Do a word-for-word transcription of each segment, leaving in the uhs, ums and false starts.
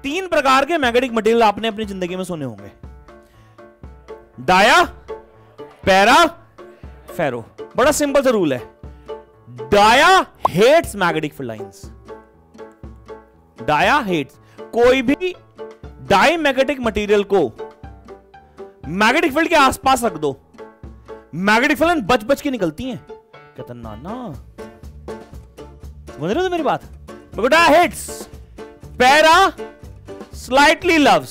तीन प्रकार के मैग्नेटिक मटेरियल आपने अपनी जिंदगी में सुने होंगे, डाया, पैरा, फेरो। बड़ा सिंपल सा रूल है, dia hates magnetic field lines. Dia hates, कोई भी डाई मैग्नेटिक मटेरियल को मैग्नेटिक फील्ड के आसपास रख दो, मैग्नेटिक फील्ड बच बच के निकलती हैं। कहता ना ना, समझ रहे हो मेरी बात? Dia hates, para slightly loves,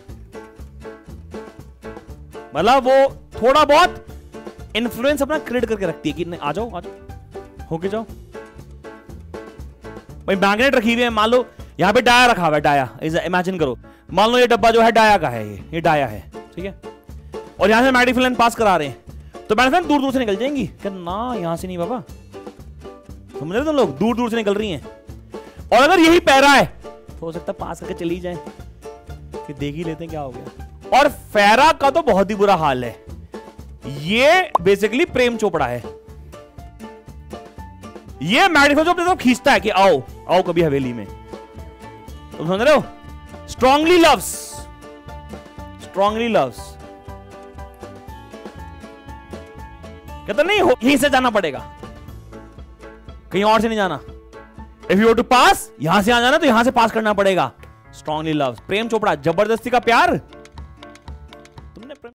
मतलब वो थोड़ा बहुत इन्फ्लुएंस अपना क्रिएट करके रखती है कि नहीं, आ जाओ आ जाओ होके जाओ। भाई मैग्नेट रखी हुई है, मान लो यहां पे डाया रखा हुआ है, डाया इमेजिन करो, मान लो ये डब्बा जो है डाया का है, ये ये डाया है, ठीक है, और यहां से मैग्नेटिक फील्ड पास करा रहे हैं, तो मैग्नेटिक फील्ड दूर दूर से निकल जाएंगी। क्या ना, यहां से नहीं बाबा, समझ रहे तुम लोग, दूर दूर से निकल रही हैं। और अगर यही पैरा है तो हो सकता है पास करके चली जाए कि देख ही लेते हैं क्या हो गया। और फेरा का तो बहुत ही बुरा हाल है, ये बेसिकली प्रेम चोपड़ा है, ये मैग्नेटिक फील्ड जो खींचता है कि आओ आओ कभी हवेली में, तुम समझ रहे हो? स्ट्रांगली लव्स, स्ट्रांगली लव्स, कहता नहीं यहीं से जाना पड़ेगा, कहीं और से नहीं जाना। If you want to pass, यहां से आ जाना तो यहां से पास करना पड़ेगा। स्ट्रांगली लव्स, प्रेम चोपड़ा, जबरदस्ती का प्यार